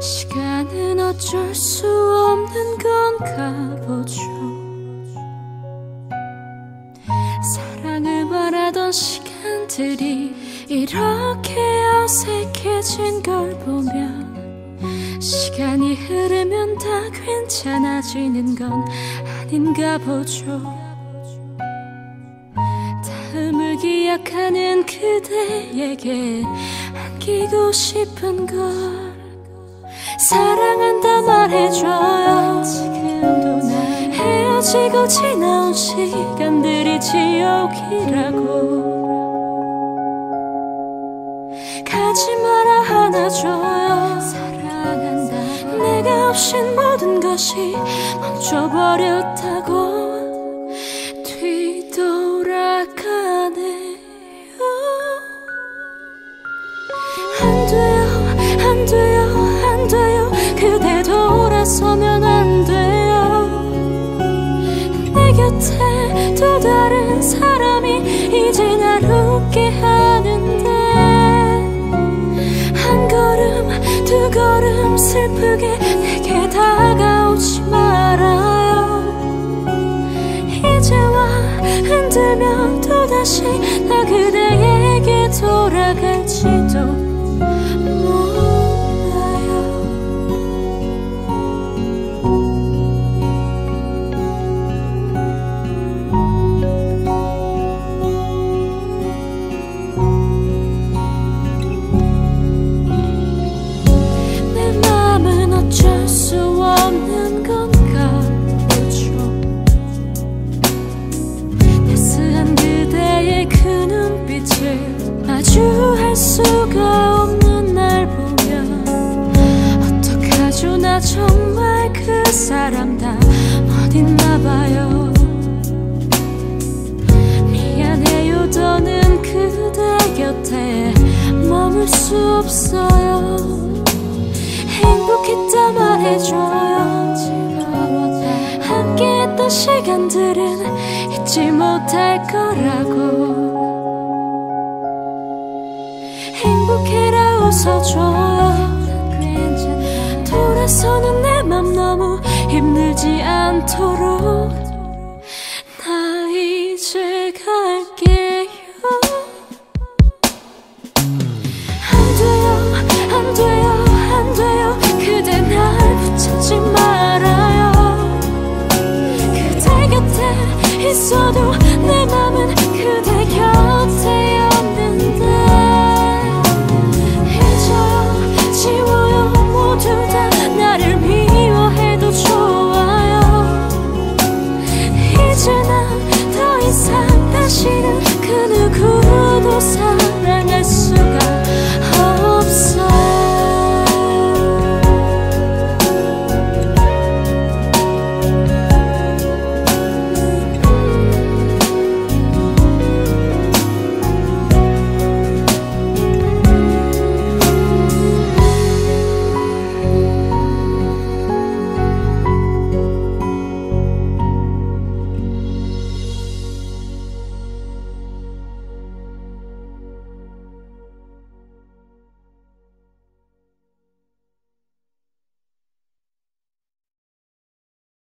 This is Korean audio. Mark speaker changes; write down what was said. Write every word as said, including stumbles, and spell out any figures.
Speaker 1: 시간은 어쩔 수 없는 건가 보죠. 사랑을 말하던 시간들이 이렇게 어색해진 걸 보면 시간이 흐르면 다 괜찮아지는 건 아닌가 보죠. 다음을 기약하는 그대에게 안기고 싶은 걸 사랑한다 말해줘요. 지금도 날 헤어지고 지나온 시간들이 지옥이라고 가지 마라 안아줘요. 사랑한다. 내가 없인 모든 것이 멈춰버렸다고 뒤돌아가네요. 안 돼요 안 돼요 안 돼요. 그대 돌아서면 안 돼요. 내 곁에 또 다른 사람이 이제 날 웃게 하는데 한 걸음 두 걸음 슬프게 내게 다가오지 말아요. 이제와 흔들면 또다시 나 그대에게 돌아갈지도 마주할 수가 없는 날 보면 어떡하죠. 나 정말 그 사람 다 어딨나 봐요. 미안해요. 더는 그대 곁에 머물 수 없어요. 행복했다 말해줘요. 즐거웠다 함께했던 시간들은 잊지 못할 거라고 행복해라 웃어줘요. 돌아서는 내 맘 너무 힘들지 않도록